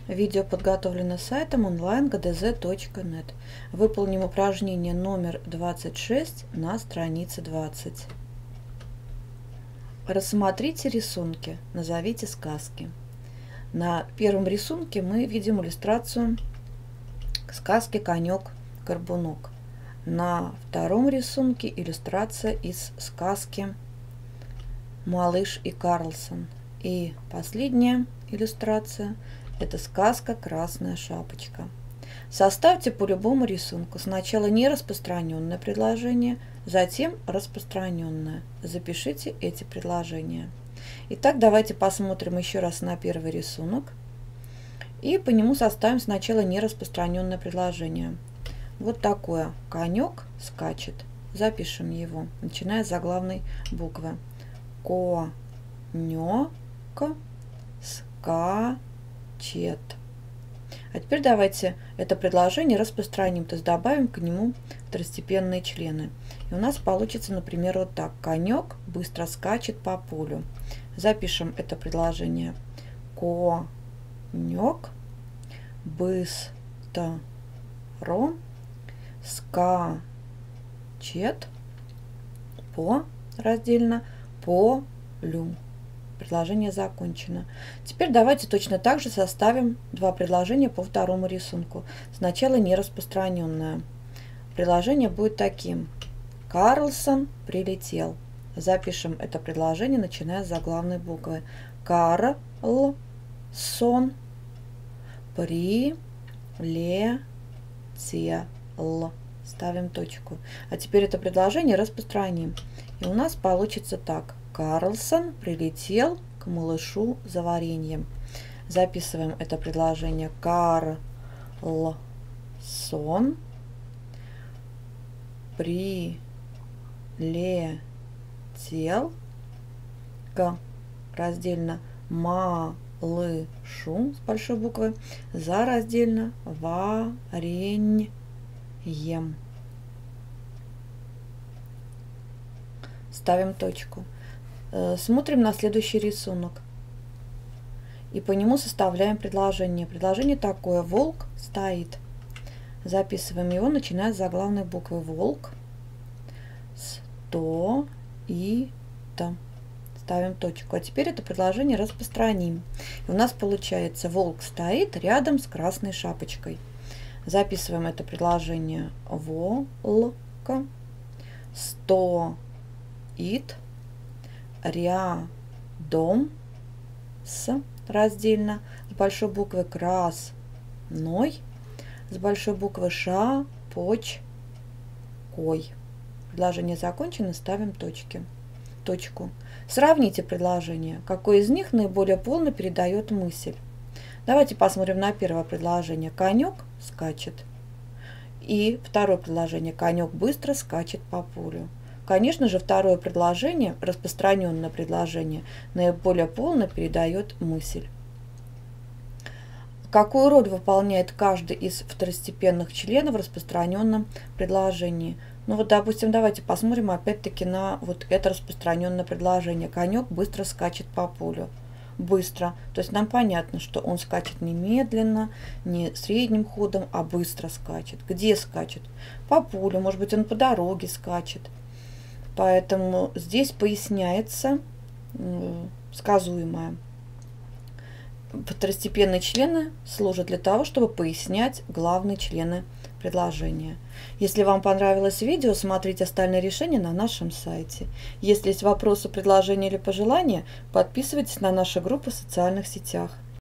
Видео подготовлено сайтом online.gdz.net. Выполним упражнение номер 26 на странице 20. Рассмотрите рисунки, назовите сказки. На первом рисунке мы видим иллюстрацию к сказке «Конек-горбунок». На втором рисунке иллюстрация из сказки «Малыш и Карлсон». И последняя иллюстрация – это сказка «Красная шапочка». Составьте по любому рисунку сначала нераспространенное предложение, затем распространенное. Запишите эти предложения. Итак, давайте посмотрим еще раз на первый рисунок и по нему составим сначала нераспространенное предложение. Вот такое. Конек скачет. Запишем его, начиная с заглавной буквы. Конек скачет. А теперь давайте это предложение распространим, то есть добавим к нему второстепенные члены. И у нас получится, например, вот так. Конек быстро скачет по полю. Запишем это предложение. Конек быстро скачет по раздельно полю. Предложение закончено. Теперь давайте точно так же составим два предложения по второму рисунку. Сначала нераспространенное. Предложение будет таким. Карлсон прилетел. Запишем это предложение, начиная с заглавной буквы. Карлсон прилетел. Ставим точку. А теперь это предложение распространим. И у нас получится так. Карлсон прилетел к малышу за вареньем. Записываем это предложение. Карлсон прилетел к раздельно малышу с большой буквы за раздельно вареньем. Ставим точку. Смотрим на следующий рисунок и по нему составляем предложение. Предложение такое. Волк стоит. Записываем его, начиная с заглавной буквы. Волк стоит. Ставим точку. А теперь это предложение распространим. И у нас получается: волк стоит рядом с красной шапочкой. Записываем это предложение. Волк стоит рядом с раздельно с большой буквы красной с большой буквы шапочкой. Предложение закончено, ставим точку. Сравните предложения. Какое из них наиболее полно передает мысль? Давайте посмотрим на первое предложение. Конек скачет. И второе предложение. Конек быстро скачет по полю. Конечно же, второе предложение, распространенное предложение, наиболее полно передает мысль. Какую роль выполняет каждый из второстепенных членов в распространенном предложении? Ну вот, допустим, давайте посмотрим опять-таки на вот это распространенное предложение. Конек быстро скачет по полю. Быстро. То есть нам понятно, что он скачет не медленно, не средним ходом, а быстро скачет. Где скачет? По полю. Может быть, он по дороге скачет. Поэтому здесь поясняется сказуемое. Второстепенные члены служат для того, чтобы пояснять главные члены предложения. Если вам понравилось видео, смотрите остальные решения на нашем сайте. Если есть вопросы, предложения или пожелания, подписывайтесь на наши группы в социальных сетях.